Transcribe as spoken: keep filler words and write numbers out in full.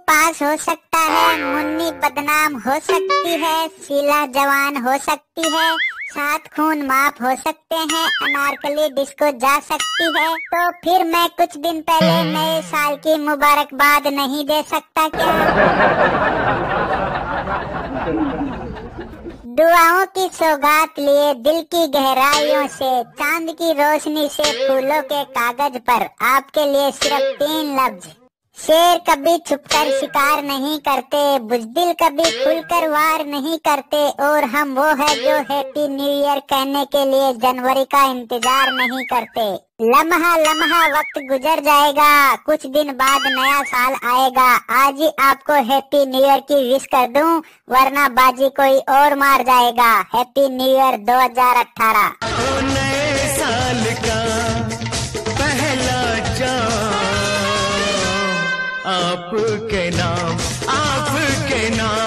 पास हो सकता है, मुन्नी बदनाम हो सकती है, शीला जवान हो सकती है, सात खून माफ हो सकते हैं, अनारकली डिस्को जा सकती है। तो फिर मैं कुछ दिन पहले नए साल की मुबारकबाद नहीं दे सकता क्या? दुआओं की सौगात लिए दिल की गहराइयों से, चांद की रोशनी से फूलों के कागज पर आपके लिए सिर्फ तीन लफ्ज। शेर कभी छुपकर शिकार नहीं करते, बुज़दिल कभी खुलकर वार नहीं करते, और हम वो है जो हैप्पी न्यू ईयर कहने के लिए जनवरी का इंतजार नहीं करते। लम्हा लम्हा वक्त गुजर जाएगा, कुछ दिन बाद नया साल आएगा। आज ही आपको हैप्पी न्यू ईयर की विश कर दूं, वरना बाजी कोई और मार जाएगा। हैप्पी न्यू ईयर दो हज़ार अठारह। नए साल का पहला चांद आपके नाम, आपके नाम।